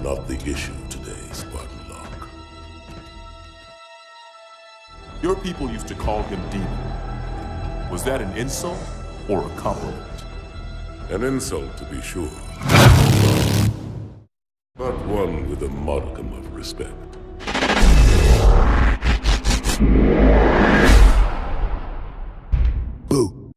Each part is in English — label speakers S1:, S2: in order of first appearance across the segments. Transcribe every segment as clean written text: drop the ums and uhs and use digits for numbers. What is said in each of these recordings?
S1: not the issue today, Spartan Locke.
S2: Your people used to call him Demon. Was that an insult or a compliment?
S1: An insult, to be sure. But one with a modicum of respect.
S3: Boo.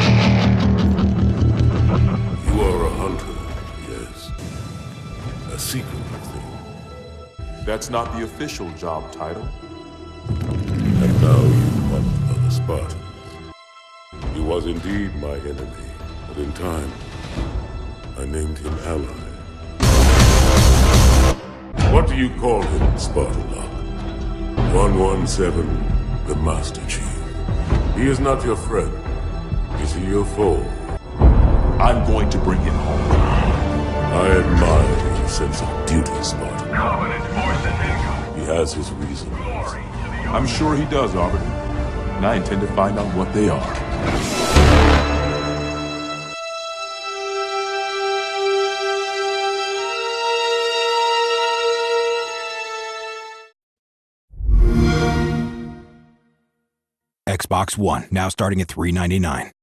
S1: You are a hunter, yes. A seeker, I think.
S2: That's not the official job title.
S1: And now you hunt other Spartans. He was indeed my enemy, but in time, I named him ally. What do you call him, Spartan Locke? 117, the Master Chief. He is not your friend. Is he your foe?
S2: I'm going to bring him home.
S1: I admire your sense of duty, Spartan.
S4: Covenant forces incoming.
S1: He has his reasons.
S4: Glory to the
S2: I'm sure he does, Arbiter. And I intend to find out what they are.
S3: Xbox One, now starting at $399.